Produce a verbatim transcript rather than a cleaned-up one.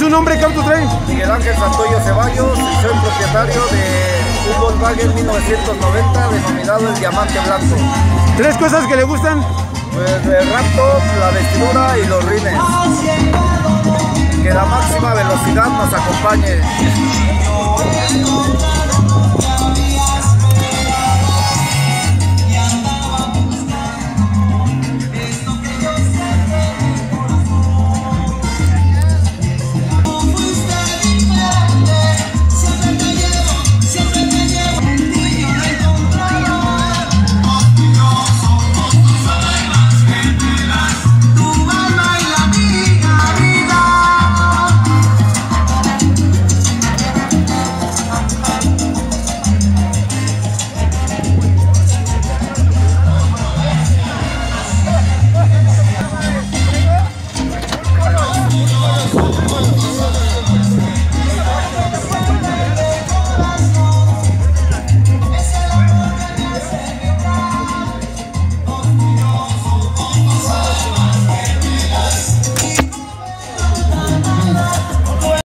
su nombre? ¿Qué auto trae? Miguel Ángel Santoyo Ceballos, y soy propietario de un Volkswagen mil novecientos noventa denominado el Diamante Blanco. ¿Tres cosas que le gustan? Pues el Raptor, la vestidura y los rines. Que la máxima velocidad nos acompañe.